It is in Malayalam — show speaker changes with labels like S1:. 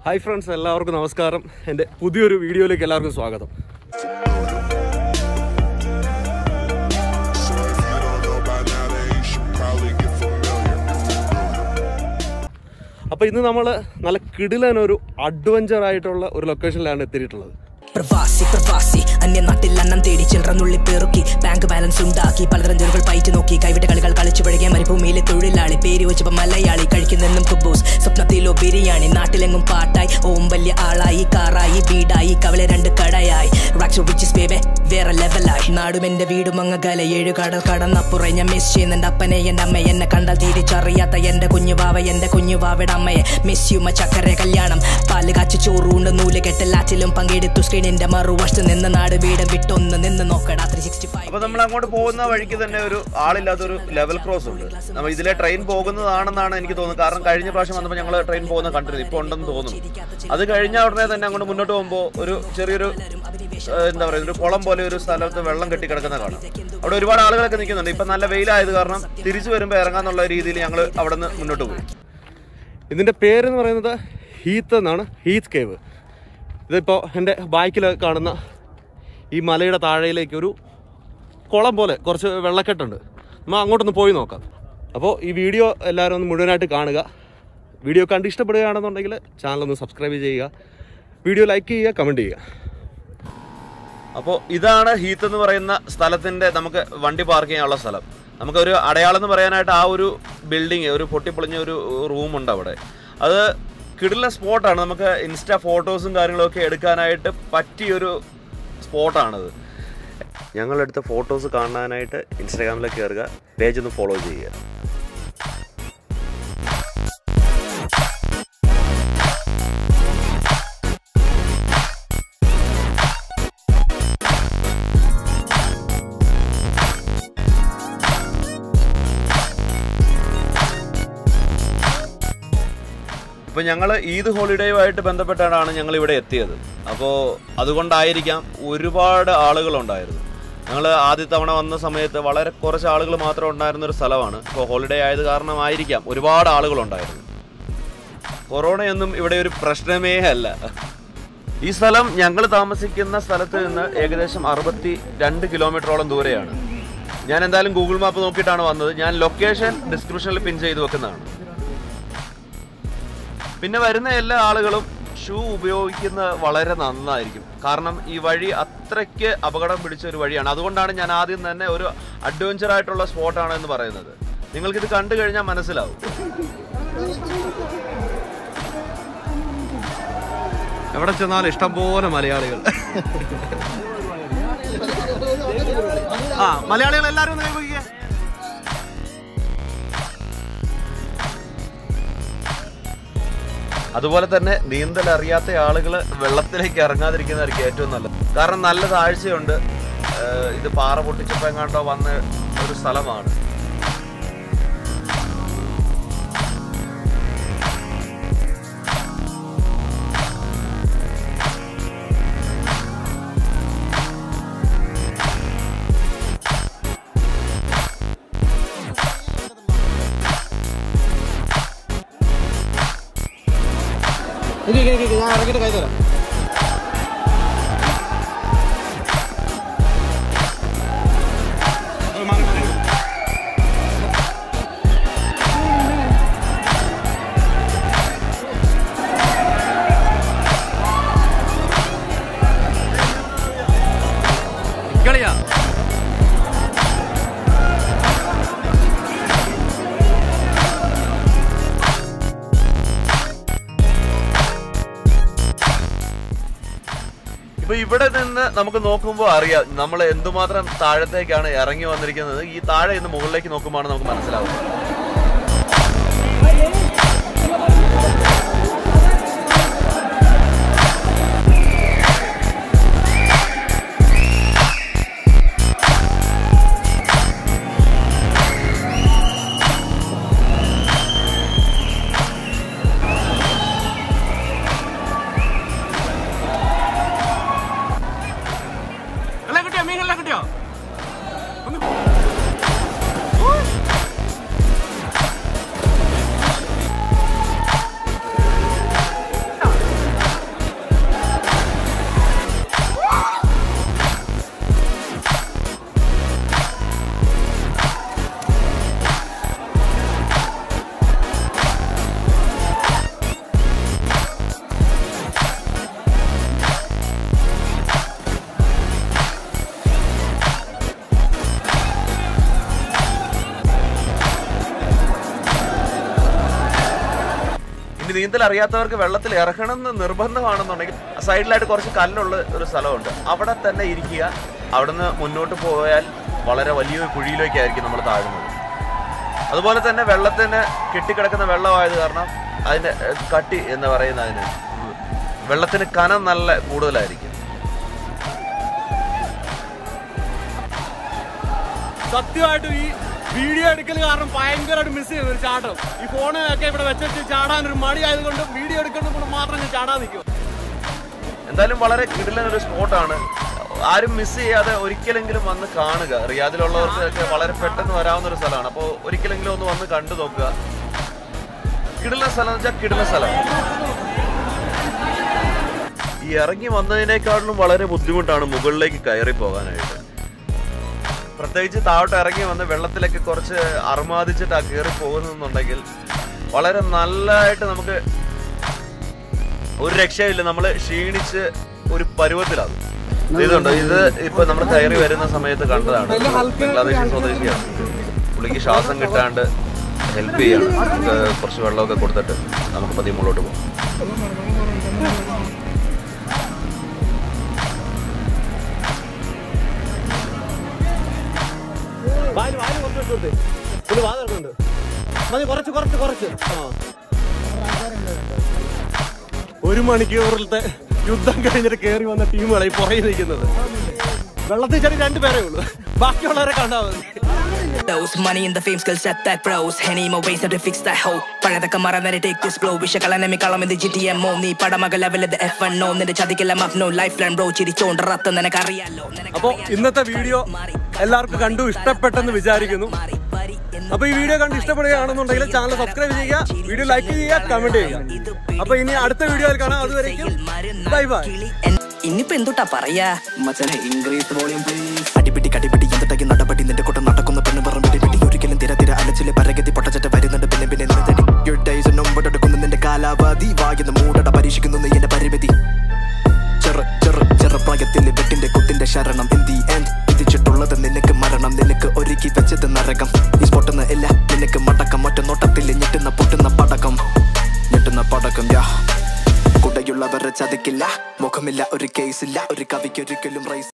S1: Hi friends, എല്ലാവർക്കും നമസ്കാരം. എൻ്റെ പുതിയൊരു വീഡിയോയിലേക്ക് എല്ലാവർക്കും സ്വാഗതം. അപ്പോൾ ഇന്ന് നമ്മൾ നല്ല കിടിലനൊരു അഡ്വഞ്ചർ ആയിട്ടുള്ള ഒരു ലൊക്കേഷനിലാണ് എത്തിയിട്ടുള്ളത്.
S2: പ്രവാസി അന്യനാട്ടിൽ അന്നം തേടി ചിൽറന്നുള്ളി പേറുക്കി ബാങ്ക് ബാലൻസ് ഉണ്ടാക്കി പലതരം ജോലികൾ പയറ്റ് നോക്കി കൈവിട്ട കളികൾ കളിച്ചു പഴകിയ മരുഭൂമിയിലെ തൊഴിലാളി പേര് വെച്ചപ്പോൾ മലയാളി കഴിക്കുന്നെന്നും കുബൂസ് സ്വപ്നത്തിലോ ബിരിയാണി നാട്ടിലെങ്ങും പാട്ടായി ഓം വലിയ ആളായി കാറായി വീടായി കവലെ 2 കടയായി വേറെ ലെവലായി നാടും എന്റെ വീടും അങ്ങകല 7 കടൽ കടന്നപ്പുറം ഞാൻ മിസ് ചെയ്യുന്നുണ്ട് അപ്പനെ എന്റെ അമ്മ എന്നെ കണ്ടാൽ തിരിച്ചറിയാത്ത എന്റെ കുഞ്ഞുവാവയുടെ അമ്മയെ മിസ് യുമ ചക്കര കല്യാണം പാല് കാച്ചു ചോറുണ്ട് നൂല് കെട്ട് ലാറ്റിലും പങ്കെടുത്തു സ്ക്രീനിന്റെ മറുവശത്ത് നിന്ന് നാട് വീടും വിട്ടൊന്ന് നിന്ന് നോക്കടാ 365.
S3: അപ്പൊ നമ്മൾ അങ്ങോട്ട് പോകുന്ന വഴിക്ക് തന്നെ ഒരു ആളില്ലാത്തൊരു ലെവൽ ക്രോസ് ഉണ്ട്. നമ്മൾ ഇതിലെ ട്രെയിൻ പോകുന്നതാണെന്നാണ് എനിക്ക് തോന്നുന്നത്. കാരണം കഴിഞ്ഞ പ്രാവശ്യം വന്നപ്പോൾ ഞങ്ങൾ ട്രെയിൻ പോകുന്ന കണ്ടിരുന്നു, ഇപ്പൊ ഉണ്ടെന്ന് തോന്നുന്നു. അത് കഴിഞ്ഞ ഉടനെ തന്നെ അങ്ങോട്ട് മുന്നോട്ട് പോകുമ്പോൾ ഒരു ചെറിയൊരു എന്താ പറയുക, ഒരു കുളം പോലെ ഒരു സ്ഥലത്ത് വെള്ളം കെട്ടിക്കിടക്കുന്ന കാണാം. അവിടെ ഒരുപാട് ആളുകളൊക്കെ നിൽക്കുന്നുണ്ട്. ഇപ്പൊ നല്ല വെയിലായത് കാരണം തിരിച്ചു വരുമ്പോൾ ഇറങ്ങാന്നുള്ള രീതിയിൽ ഞങ്ങൾ അവിടെ നിന്ന് മുന്നോട്ട് പോയി.
S1: ഇതിൻ്റെ പേരെന്ന് പറയുന്നത് ഹീത്ത് എന്നാണ്, ഹീത്ത് കേവ്. ഇതിപ്പോൾ എൻ്റെ ബാക്കിൽ കാണുന്ന ഈ മലയുടെ താഴയിലേക്ക് ഒരു കുളം പോലെ കുറച്ച് വെള്ളക്കെട്ടുണ്ട്. നമ്മൾ അങ്ങോട്ടൊന്ന് പോയി നോക്കാം. അപ്പോൾ ഈ വീഡിയോ എല്ലാവരും ഒന്ന് മുഴുവനായിട്ട് കാണുക. വീഡിയോ കണ്ട് ഇഷ്ടപ്പെടുകയാണെന്നുണ്ടെങ്കിൽ ചാനലൊന്ന് സബ്സ്ക്രൈബ് ചെയ്യുക, വീഡിയോ ലൈക്ക് ചെയ്യുക, കമൻറ്റ് ചെയ്യുക.
S3: അപ്പോൾ ഇതാണ് ഹീത്ത് എന്ന് പറയുന്ന സ്ഥലത്തിൻ്റെ നമുക്ക് വണ്ടി പാർക്ക് ചെയ്യാനുള്ള സ്ഥലം. നമുക്കൊരു അടയാളം എന്ന് പറയാനായിട്ട് ആ ഒരു ബിൽഡിങ്, ഒരു പൊട്ടിപ്പൊളിഞ്ഞ ഒരു റൂമുണ്ട് അവിടെ. അത് കിടില സ്പോട്ടാണ്. നമുക്ക് ഇൻസ്റ്റാ ഫോട്ടോസും കാര്യങ്ങളൊക്കെ എടുക്കാനായിട്ട് പറ്റിയൊരു സ്പോട്ടാണത്. ഞങ്ങളെടുത്ത ഫോട്ടോസ് കാണാനായിട്ട് ഇൻസ്റ്റാഗ്രാമിലേക്ക് കയറുക, പേജ് ഒന്ന് ഫോളോ ചെയ്യുക. ഇപ്പോൾ ഞങ്ങൾ ഈദ് ഹോളിഡേയുമായിട്ട് ബന്ധപ്പെട്ടാണ് ഞങ്ങൾ ഇവിടെ എത്തിയത്. അപ്പോൾ അതുകൊണ്ടായിരിക്കാം ഒരുപാട് ആളുകളുണ്ടായിരുന്നു. ഞങ്ങൾ ആദ്യ തവണ വന്ന സമയത്ത് വളരെ കുറച്ച് ആളുകൾ മാത്രം ഉണ്ടായിരുന്നൊരു സ്ഥലമാണ്. ഇപ്പോൾ ഹോളിഡേ ആയത് കാരണമായിരിക്കാം ഒരുപാട് ആളുകളുണ്ടായിരുന്നു. കൊറോണയൊന്നും ഇവിടെ ഒരു പ്രശ്നമേ അല്ല. ഈ സ്ഥലം ഞങ്ങൾ താമസിക്കുന്ന സ്ഥലത്ത് നിന്ന് ഏകദേശം 62 കിലോമീറ്ററോളം ദൂരെയാണ്. ഞാൻ എന്തായാലും ഗൂഗിൾ മാപ്പ് നോക്കിയിട്ടാണ് വന്നത്. ഞാൻ ലൊക്കേഷൻ ഡിസ്ക്രിപ്ഷനിൽ പിൻ ചെയ്ത് വെക്കുന്നതാണ്. പിന്നെ വരുന്ന എല്ലാ ആളുകളും ഷൂ ഉപയോഗിക്കുന്നത് വളരെ നന്നായിരിക്കും. കാരണം ഈ വഴി അത്രയ്ക്ക് അപകടം പിടിച്ച ഒരു വഴിയാണ്. അതുകൊണ്ടാണ് ഞാൻ ആദ്യം തന്നെ ഒരു അഡ്വഞ്ചർ ആയിട്ടുള്ള സ്പോട്ടാണ് എന്ന് പറയുന്നത്. നിങ്ങൾക്കിത് കണ്ടു കഴിഞ്ഞാൽ മനസ്സിലാവും.
S1: എവിടെ ചെന്നാലും ഇഷ്ടംപോലെ മലയാളികൾ. മലയാളികൾ എല്ലാവരും ഒന്ന് കൈവയ്ക്കുക.
S3: അതുപോലെ തന്നെ നീന്തൽ അറിയാത്ത ആളുകൾ വെള്ളത്തിലേക്ക് ഇറങ്ങാതിരിക്കുന്നതായിരിക്കും ഏറ്റവും നല്ലത്. കാരണം നല്ല താഴ്ചയുണ്ട്. ഇത് പാറ പൊട്ടിച്ചപ്പോൾ എങ്ങാണ്ടോ വന്ന ഒരു സ്ഥലമാണ്.
S1: ഞാൻ ഇറങ്ങിയിട്ട് കൈ തരാം. കളിയാ
S3: ഇപ്പൊ ഇവിടെ നിന്ന് നമുക്ക് നോക്കുമ്പോൾ അറിയാം നമ്മൾ എന്തുമാത്രം താഴത്തേക്കാണ് ഇറങ്ങി വന്നിരിക്കുന്നത്. ഈ താഴെ ഇന്ന് മുകളിലേക്ക് നോക്കുമ്പോൾ നമുക്ക് മനസ്സിലാവുന്നത്. ഇനി നീന്തൽ അറിയാത്തവർക്ക് വെള്ളത്തിൽ ഇറങ്ങണം എന്ന് നിർബന്ധമാണെന്നുണ്ടെങ്കിൽ സൈഡിലായിട്ട് കുറച്ച് കല്ലുള്ള ഒരു സ്ഥലമുണ്ട്, അവിടെ തന്നെ ഇരിക്കുക. അവിടെ നിന്ന് മുന്നോട്ട് പോയാൽ വളരെ വലിയൊരു കുഴിയിലേക്കായിരിക്കും നമ്മൾ താഴുന്നത്. അതുപോലെ തന്നെ വെള്ളത്തിന് കെട്ടിക്കിടക്കുന്ന വെള്ളമായത് കാരണം അതിൻ്റെ കട്ടി എന്ന് പറയുന്ന അതിന് വെള്ളത്തിന് കനം നല്ല കൂടുതലായിരിക്കും.
S1: സത്യമായിട്ടും ഈ വീഡിയോ എടുക്കൽ കാരണം ഭയങ്കരമായിട്ട് മിസ് ചെയ്യുന്ന ഒരു ചാട്ടം. ഈ ഫോണൊക്കെ ഇവിടെ വെച്ചിട്ട് ചാടാൻ ഒരു മടി ആയതുകൊണ്ട് വീഡിയോ എടുക്കുന്നത് മാത്രം ഞാൻ ചാടാൻ നിൽക്കും.
S3: എന്തായാലും വളരെ കിടിലൊരു സ്പോട്ടാണ്. ആരും മിസ് ചെയ്യാതെ ഒരിക്കലെങ്കിലും വന്ന് കാണുക. റിയാദിലുള്ളവർക്കൊക്കെ വളരെ പെട്ടെന്ന് വരാവുന്ന ഒരു സ്ഥലമാണ്. അപ്പോൾ ഒരിക്കലെങ്കിലും ഒന്ന് വന്ന് കണ്ടു നോക്കുക. കിടിലൻ സ്ഥലം എന്ന് വെച്ചാൽ കിടിലൻ സ്ഥലം. ഈ ഇറങ്ങി വന്നതിനേക്കാളും വളരെ ബുദ്ധിമുട്ടാണ് മുകളിലേക്ക് കയറി പോകാനായിട്ട്. പ്രത്യേകിച്ച് താഴോട്ട് ഇറങ്ങി വന്ന് വെള്ളത്തിലേക്ക് കുറച്ച് അർമാദിച്ചിട്ടാണ് കയറി പോകുന്നുണ്ടെങ്കിൽ വളരെ നല്ലതായിട്ട് നമുക്ക് ഒരു രക്ഷയില്ല. നമ്മൾ ക്ഷീണിച്ച് ഒരു പരുവത്തിലാകും. ഇതുണ്ട്, ഇത് ഇപ്പൊ നമ്മൾ കയറി വരുന്ന സമയത്ത് കണ്ടതാണ്. ബംഗ്ലാദേശി സ്വദേശിയാണ്. പുള്ളിക്ക് ശ്വാസം കിട്ടാണ്ട് ഹെൽപ്പ് ചെയ്യാണ്. നമുക്ക് കുറച്ച് വെള്ളമൊക്കെ കൊടുത്തിട്ട് നമുക്ക് പതിയെ മുകളിലോട്ട് പോകും.
S1: ഒരു മണിക്കൂറിലത്തെ യുദ്ധം കഴിഞ്ഞിട്ട് കയറി വന്ന ടീമുകളെ ഈ പുറകെ നിൽക്കുന്നത്. വെള്ളത്തിൽ ചെറിയ 2 പേരേ ഉള്ളൂ, ബാക്കിയുള്ളവരെ കണ്ടാൽ മതി.
S2: Money in the fame skill set that bros Henny more ways to fix that hoe പഴയതൊക്കെ മറന്നേരെ take this blow വിഷകളെന്നെ കളം ഇത് GTMO നീ പടമക ലെവൽ ഇത് F1 നിന്റെ ചതിക്കല്ല മഫ്നോ ലൈഫ് ലൈൻ ബ്രോ ചിരിച്ചോണ്ട് റത്ത് നിനക്കറിയാലോ.
S1: അപ്പോൾ ഇന്നത്തെ വീഡിയോ എല്ലാവർക്കും കണ്ടു ഇഷ്ടപ്പെട്ടെന്ന് വിചാരിക്കുന്നു. അപ്പോൾ ഈ വീഡിയോ കണ്ട് ഇഷ്ടപ്പെടുകയാണെന്നുണ്ടെങ്കിൽ ചാനൽ സബ്സ്ക്രൈബ് ചെയ്യുക, വീഡിയോ ലൈക്ക് ചെയ്യുക, കമന്റ് ചെയ്യുക. അപ്പോൾ ഇനി അടുത്ത വീഡിയോയിൽ കാണാം. അതുവരേക്കും ബൈ ബൈ.
S2: ഇനിയിപ്പോ എന്തുട്ടാ പറയാ മച്ചാനെ, ഇൻക്രീസ് വോളിയം പ്ലീസ്. അടിപിടി കടിപിടി എന്തൊക്കെ നടപടി നിന്റെ കൂട്ടം നടക്കുന്ന പെണ്ണ് പറ പിടി ഒരിക്കലും തിര തിര അലച്ചിലെ പരഗതി പൊട്ടച്ചട്ട വരുന്നുണ്ട് പിന്നെ പിന്നെ എടുക്കുന്ന നിന്റെ കാലാവധി വായുന്ന മൂടട പരീക്ഷിക്കുന്നു നീ എന്റെ പരിമിതി. ചെറുപ്രായത്തിൽ വെട്ടിന്റെ കുത്തിന്റെ ശരണം എന്തി വിധിച്ചിട്ടുള്ളത് നിനക്ക് മരണം, നിനക്ക് ഒരുക്കി വെച്ചത് നരകം. ഈ സ്പോട്ടെന്ന് ഇല്ല നിനക്ക് മടക്കം, ഒറ്റ നോട്ടത്തിൽ ഞെട്ടുന്ന പൊട്ടുന്ന പടക്കം യാ. കുടയുള്ളവരെ ചതിക്കില്ല, മുഖമില്ല ഒരു കേസില്ല, ഒരു കവിക്ക് ഒരിക്കലും റൈസ്